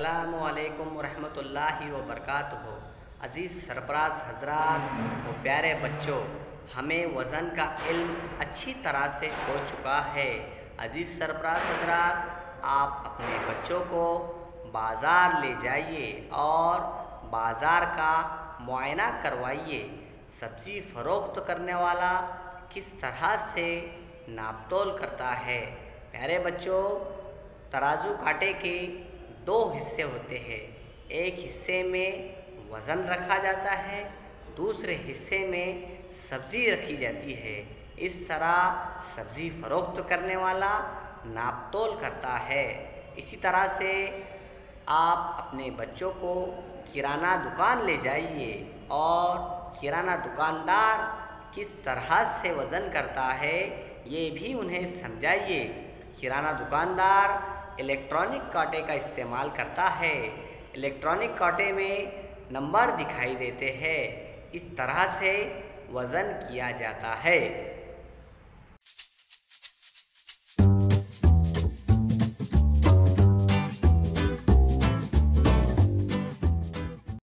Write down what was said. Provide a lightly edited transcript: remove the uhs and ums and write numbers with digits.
अस्सलामुअलैकुम वरहमतुल्लाहि वबरकातुहू। अज़ीज़ सरपराज हज़रात व प्यारे बच्चों, हमें वज़न का इल्म अच्छी तरह से हो चुका है। अज़ीज़ सरपराज हज़रात, आप अपने बच्चों को बाज़ार ले जाइए और बाज़ार का मुआयना करवाइए। सब्ज़ी फ़रोख्त करने वाला किस तरह से नापतोल करता है। प्यारे बच्चों, तराजू कांटे के दो हिस्से होते हैं। एक हिस्से में वज़न रखा जाता है, दूसरे हिस्से में सब्ज़ी रखी जाती है। इस तरह सब्ज़ी फ़रोख्त करने वाला नापतोल करता है। इसी तरह से आप अपने बच्चों को किराना दुकान ले जाइए और किराना दुकानदार किस तरह से वज़न करता है ये भी उन्हें समझाइए। किराना दुकानदार इलेक्ट्रॉनिक कांटे का इस्तेमाल करता है। इलेक्ट्रॉनिक कांटे में नंबर दिखाई देते हैं। इस तरह से वज़न किया जाता है।